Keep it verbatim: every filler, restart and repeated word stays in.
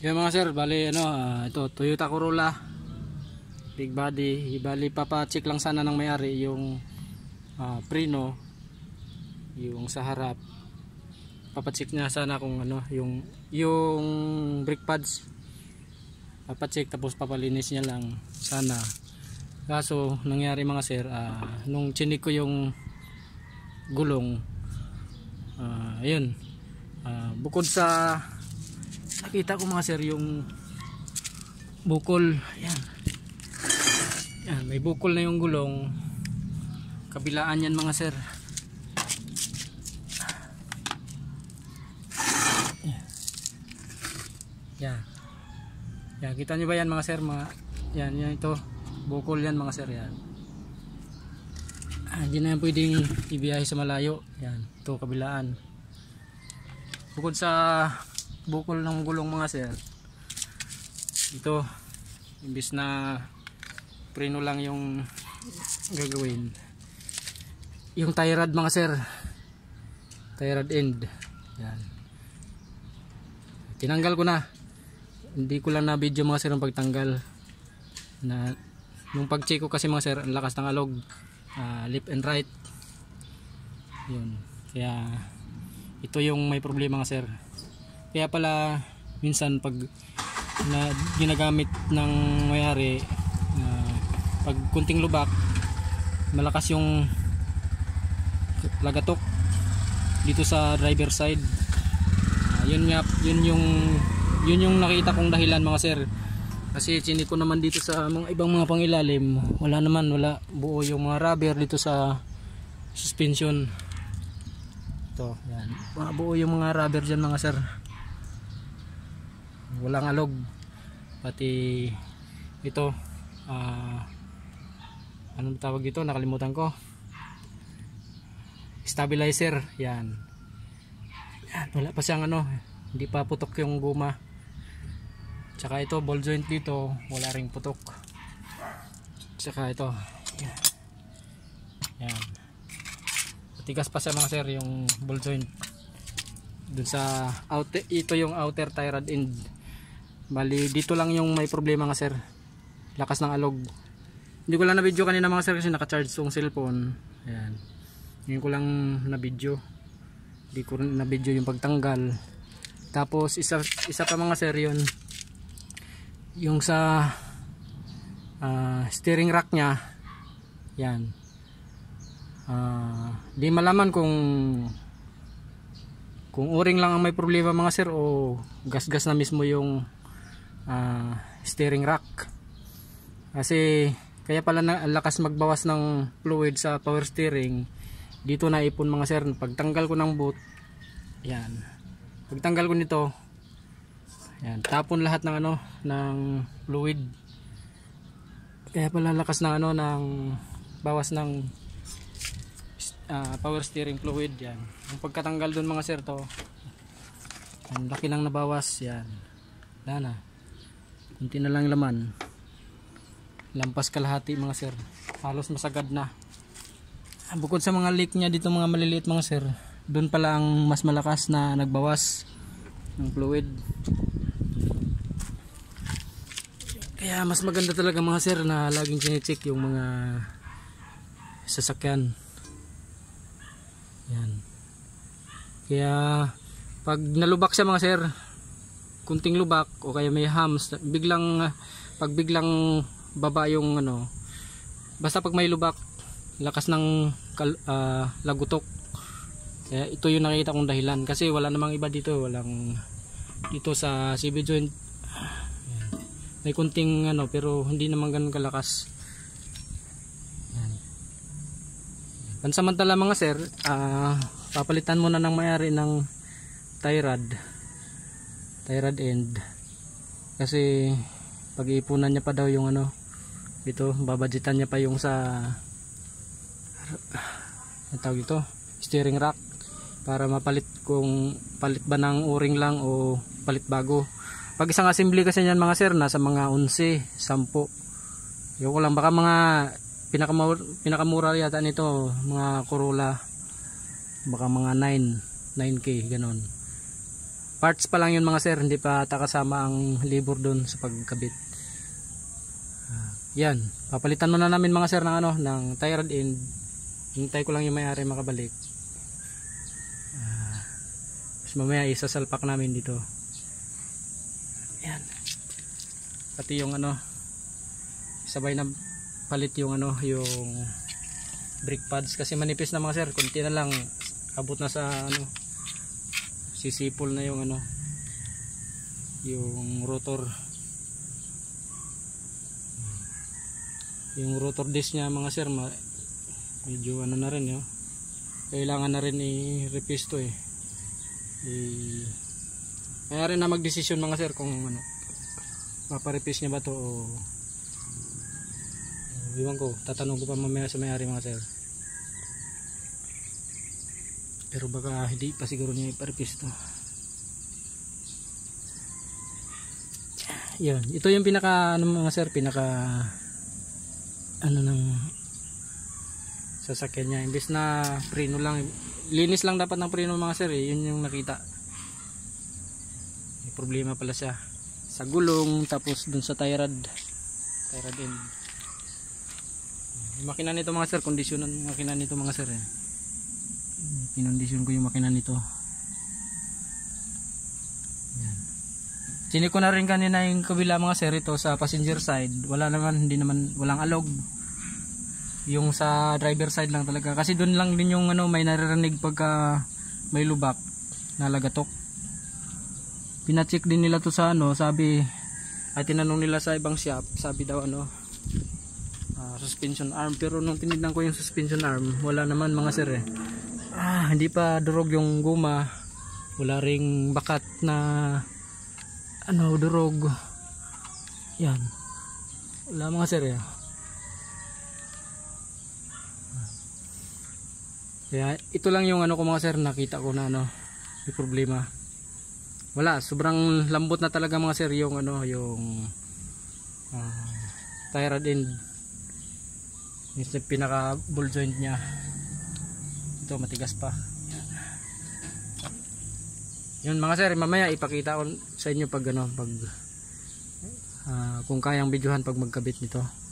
Yan mga sir, bali ano, uh, ito Toyota Corolla big body. Bali papacheck lang sana ng may-ari yung uh, preno, yung sa harap. Papacheck niya sana kung ano, yung yung brake pads. Papacheck tapos papalinis niya lang sana. Kaso nangyari mga sir, uh, nung chinik ko yung gulong, uh, ayun, uh, bukod sa nakita ko mga sir yung bukol, yan, yan, may bukol na yung gulong kabilaan yan mga sir. Yan, yan, kita nyo ba yan mga sir, mga, yan, yan ito bukol yan mga sir, yan. Ah, hindi na yan pwedeng ibiyahe sa malayo, yan, ito kabilaan. Bukod sa bukol ng gulong mga sir, ito imbis na preno lang yung gagawin, yung tie rod mga sir, tie rod end, yan, tinanggal ko na. Hindi ko lang na video mga sir ang pagtanggal na, nung pag check ko kasi mga sir ang lakas ng alog, uh, left and right, yun, kaya ito yung may problema mga sir. Kaya pala minsan pag na ginagamit ng may-ari, uh, pag kunting lubak malakas yung lagatok dito sa driver side. Uh, yun nga, yun yung yun yung nakita kong dahilan mga sir. Kasi chinik ko naman dito sa mga ibang mga pangilalim, wala naman, wala, buo yung mga rubber dito sa suspension. Ito, yan, buo yung mga rubber dyan mga sir, walang alog. Pati ito, uh, anong tawag dito, nakalimutan ko, stabilizer, yan, yan, wala pa siyang ano, hindi pa putok yung guma. Tsaka ito ball joint dito, wala ring putok. Tsaka ito, yan, yan, tigas pa siya mga sir yung ball joint dun sa outer. Ito yung outer tie rod end. Bali dito lang yung may problema nga sir, lakas ng alog. Hindi ko lang na video kanina mga sir kasi naka-charge yung cellphone. Ayan, ngayon ko lang na video, hindi ko na video yung pagtanggal. Tapos isa, isa pa mga sir yun, yung sa uh, steering rack nya, yan, uh, di malaman kung kung o-ring lang ang may problema mga sir o gas-gas na mismo yung uh, steering rack. Kasi kaya pala na lakas magbawas ng fluid sa power steering dito na ipon mga sir. Pagtanggal ko ng boot, yan, pagtanggal ko nito, yan, tapon lahat ng ano, ng fluid. Kaya pala lakas ng ano, ng bawas ng Uh, power steering fluid, yan. Yung pagkatanggal dun mga sir, to ang laki nang nabawas, yan, wala na, kunti na lang laman, lampas kalahati mga sir, halos masagad na. Bukod sa mga leak nya dito mga maliliit mga sir, dun pala ang mas malakas na nagbawas ng fluid. Kaya mas maganda talaga mga sir na laging chine-check yung mga sasakyan. Yan. Kaya pag nalubak siya mga sir, kunting lubak o kaya may hams, biglang pag biglang baba yung ano, basta pag may lubak, lakas ng uh, lagutok. Kaya ito yung nakita kong dahilan, kasi wala namang iba dito, walang dito sa C V joint. Yan. May kunting ano pero hindi naman ganun kalakas. Pansamantala mga sir, uh, papalitan muna ng may-ari ng tie rod, tie rod end, kasi pag-iipunan niya pa daw yung ano dito, babadgetan niya pa yung sa ang tawag ito, steering rack, para mapalit kung palit ba ng o-ring lang o palit bago. Pag isang assembly kasi niyan mga sir, nasa mga onse, sampo, yung ko lang, baka mga Pinakamura, pinakamura yata nito mga Corolla, baka mga nine K ganon. parts pa lang yun mga sir, hindi pa takasama ang libur doon sa pagkabit. Uh, yan, papalitan muna namin mga sir ng ano, ng tie rod end. Hintay ko lang yung may-ari makabalik. Uh, tapos mamaya isasalpak namin dito. Yan. Pati yung ano, sabay na palit yung ano, yung brake pads kasi manipis na mga sir, konti na lang abot na sa ano, sisipol na yung ano, yung rotor, yung rotor disc niya mga sir, medyo ano na rin yun, kailangan na rin i-repisto eh. I kaya rin na magdesisyon mga sir kung ano, paparepis niya ba to o iwan ko, tatanong ko pa mamaya sa may-ari mga sir. Pero baka hindi pa siguro niya iparepis to. Yan, ito yung pinaka ano mga sir, pinaka ano ng sasakyan niya. Imbes na preno lang, linis lang dapat ng preno mga sir eh. Yun yung nakita. May problema pala siya sa gulong, tapos dun sa tie rod, tie rod end. Yung makina nito mga sir, kondisyonan yung makina nito mga sir eh. Kinondisyon ko yung makina nito. Yan. Sini ko na rin kanina yung kabila mga sir, ito sa passenger side. Wala naman, hindi naman, walang alog. Yung sa driver side lang talaga. Kasi doon lang din yung ano, may naririnig pagka may lubak na lagatok. Pinacheck din nila to sa ano, sabi, ay tinanong nila sa ibang shop, sabi daw ano, uh, suspension arm. Pero nung tinignan ko yung suspension arm, wala naman mga sir eh. Ah, hindi pa durog yung guma, wala ring bakat na ano, durog. Yan, wala mga sir eh. Kaya ito lang yung ano ko mga sir, nakita ko na ano, may problema. Wala, sobrang lambot na talaga mga sir yung ano, yung uh, tie rod end. Yung pinaka ball joint nya. Ito matigas pa. Yan. Yun mga sir, mamaya ipakita ko sa inyo pag ano, pag uh, kung kayang videohan pag magkabit nito.